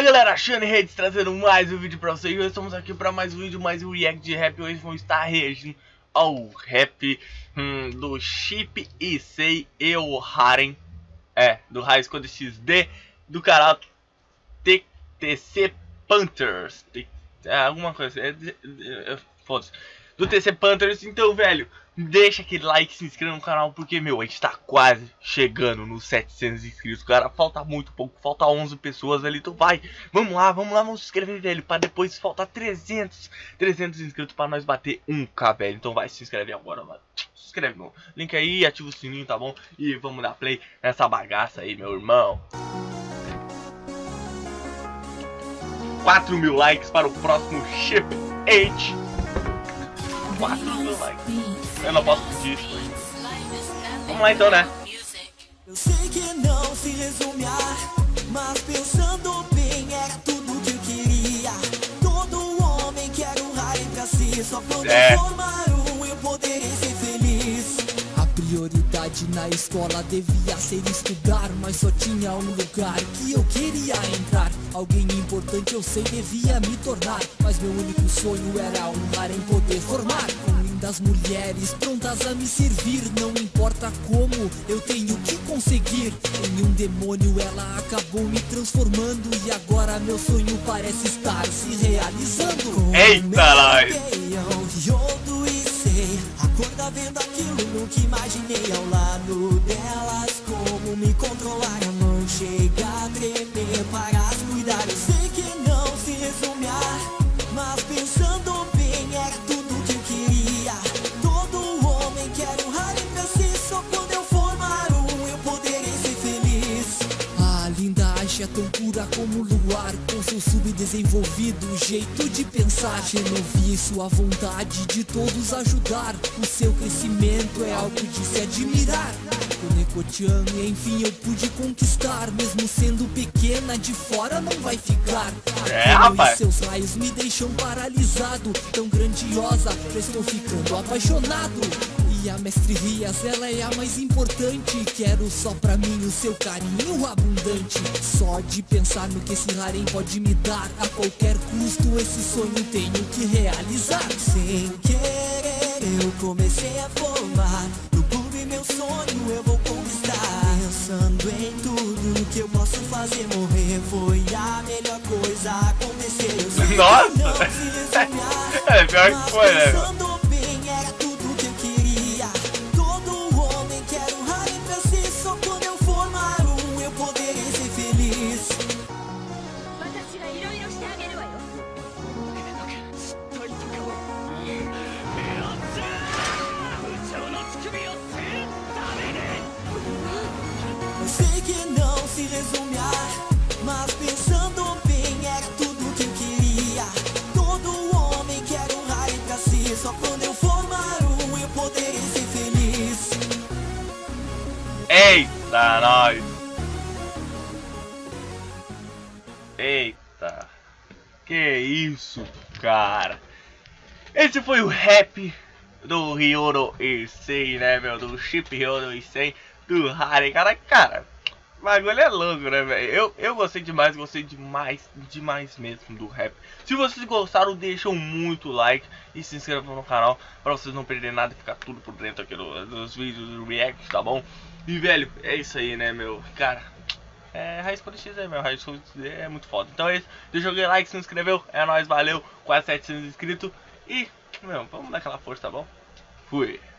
Fala galera, Shane Redes trazendo mais um vídeo pra vocês. Hoje estamos aqui para mais um vídeo, mais um react de rap. Hoje vamos estar reagindo ao rap do Chip Issei e o Haren, do High School XD, do canal TC Panthers, alguma coisa, foda-se, do TC Panthers. Então, velho, deixa aquele like, se inscreva no canal, porque, meu, a gente tá quase chegando nos 700 inscritos, cara. Falta muito pouco, falta 11 pessoas ali, então vai, vamos lá, vamos se inscrever, velho, pra depois faltar 300 inscritos pra nós bater 1k, velho. Então vai, se inscreve agora, mano. Se inscreve, meu. Link aí, ativa o sininho, tá bom? E vamos dar play nessa bagaça aí, meu irmão. 4.000 likes para o próximo Chip H. 4.000 likes. Eu não posso pedir isso. Vamos lá então, né? Eu sei que não se resume mas pensando bem era tudo que eu queria. Todo homem quer um Haren pra si, só quando eu formar eu poderei ser feliz. A prioridade na escola devia ser estudar, mas só tinha um lugar que eu queria entrar. Alguém importante eu sei devia me tornar, mas meu único sonho era um Haren poder formar. Das mulheres prontas a me servir, não importa como, eu tenho que conseguir. Em um demônio ela acabou me transformando, e agora meu sonho parece estar se realizando. Eita, nós! Yodo e sei, acorda vendo aquilo, nunca imaginei ao lado delas. Como me controlar, a mão chega a tremer para as cuidar. Eu sei que não se resume mas pensando bem era tudo que eu queria. Todo homem quer um Haren pra si, só quando eu formar eu poderei ser feliz. A linda Aisha é tão pura como o luar, com seu subdesenvolvido jeito de pensar. Genovia e sua vontade de todos ajudar, o seu crescimento é algo de se admirar. Neko-chan, enfim eu pude conquistar, mesmo sendo pequena, de fora não vai ficar. Rapaz! E seus raios me deixam paralisado, tão grandiosa, eu estou ficando apaixonado. E a mestre Rias, ela é a mais importante, quero só pra mim o seu carinho abundante. Só de pensar no que esse Haren pode me dar, a qualquer custo esse sonho tenho que realizar. Sem querer eu comecei a formar no clube, meu sonho eu vou conquistar. Pensando em tudo que eu posso fazer, morrer foi a melhor coisa a acontecer. Eu sei nossa! que não se resume É pior que foi, né? pensando bem era tudo que eu queria. Todo homem quer um Haren pra si, só quando eu formar eu poderei ser feliz. Eu sei que não se resume mas pensando bem era tudo que eu queria. Todo homem quer um Haren pra si, só quando eu formar eu poderei ser feliz. Eita, nós! Eita! Que isso, cara? Esse foi o rap do Yodo Issei, né, meu? Do Chip Yodo Issei, do Haren. Cara, o bagulho é louco, né, velho? Eu gostei demais mesmo do rap. Se vocês gostaram, deixam muito like e se inscrevam no canal pra vocês não perderem nada e ficar tudo por dentro aqui dos vídeos do react, tá bom? E, velho, é isso aí, né, meu? Cara, High School XD, meu. High School XD é muito foda. Então é isso. Deixa o like, se inscreveu. É nóis, valeu. Quase 700 inscritos. E, meu, vamos dar aquela força, tá bom? Fui.